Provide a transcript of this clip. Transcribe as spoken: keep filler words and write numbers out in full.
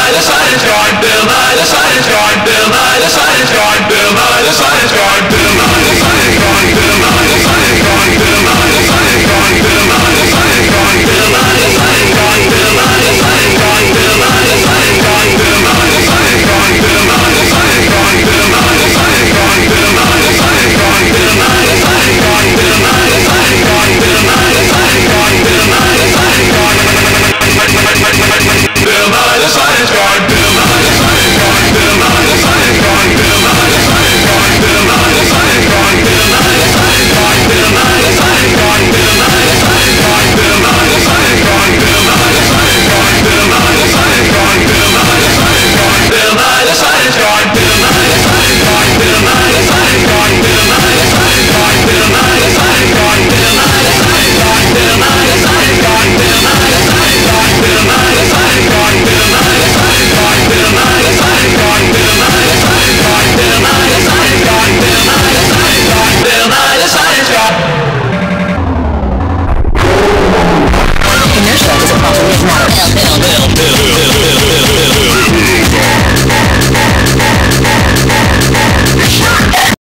Nye, the science guy, Bill Nye, the science guy, Bill Nye, the science guy, Bill Nye, the science guy, Bill.